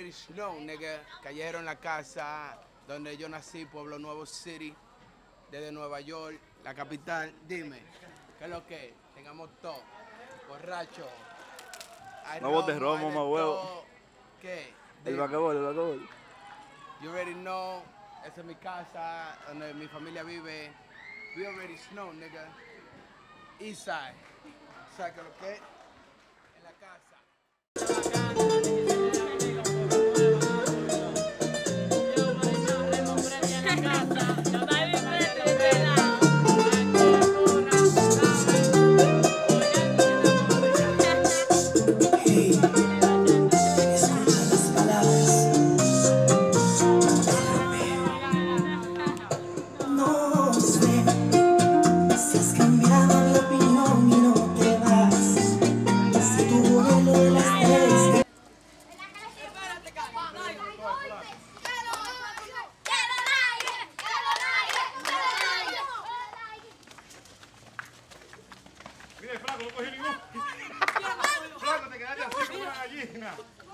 already know, nigga. Callejero en la casa, donde yo nací, Pueblo Nuevo City, desde Nueva York, la capital. Dime, ¿qué es lo que? Tengamos todo. Borracho. No botes romo, hay de más huevo. todo. ¿Qué? El Dime. vaquebol, el vaquebol. You already know. Esa es mi casa, donde mi familia vive. We already know, nigga. Eastside. ¿Sabes qué es lo que? En la casa. No sé si has cambiado de opinión y no te vas. Si tu vuelo de las tres. Mire, flaco, no cogí ningún. Flaco, te quedaste así como una gallina.